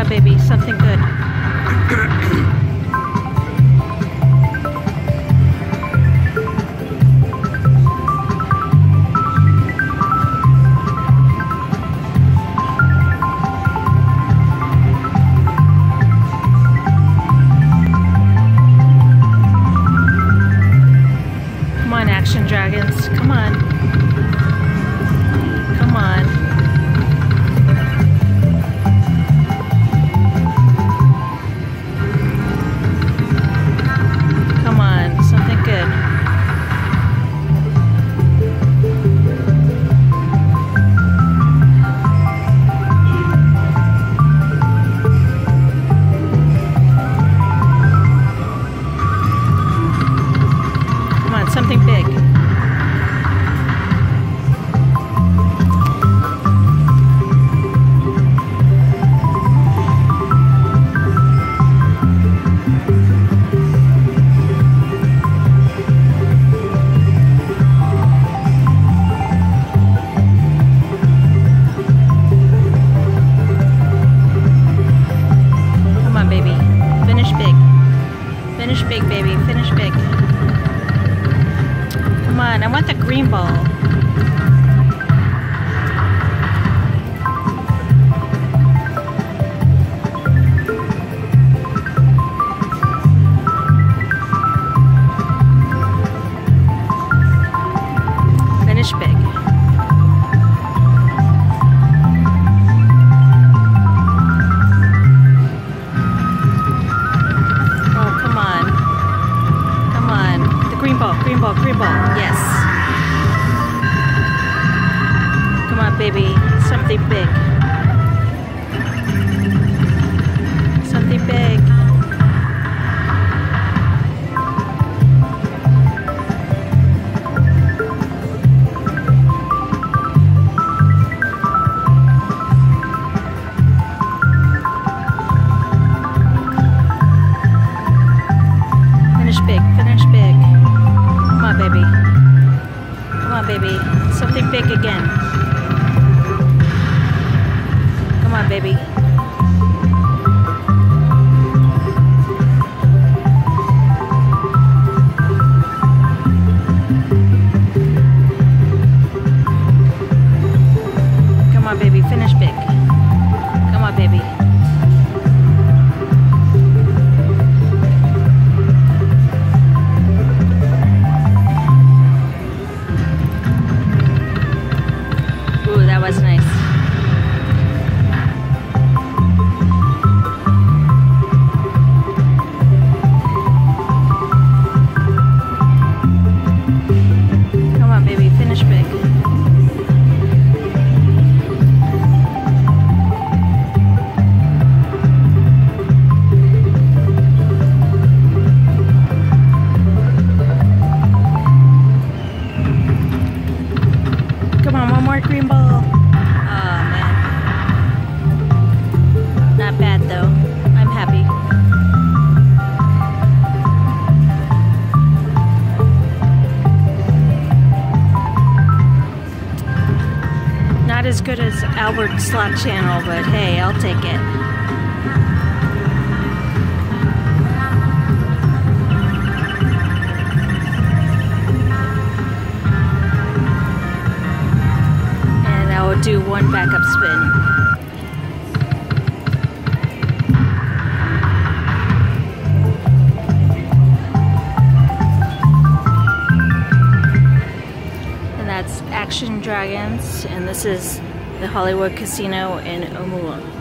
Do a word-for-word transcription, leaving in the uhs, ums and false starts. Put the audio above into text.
on, baby, something good. Come on, Action Dragons, come on. Come on. Come on, something good. Come on, something big. Finish big, baby. Finish big. Come on, I want the green ball. Finish big. Green ball, green ball, green ball. Yes. Come on, baby. Something big. Something big. Finish big, finish big. Come on, baby. Come on, baby. Something big again. Come on, baby. Come on, baby. Finish big. Come on, baby. That was nice. Come on, baby, finish big. Come on, one more green ball. Bad though. I'm happy. Not as good as Albert Slot Channel, but hey, I'll take it. And I will do one backup spin. That's Action Dragons, and this is the Hollywood Casino in Oumuamua.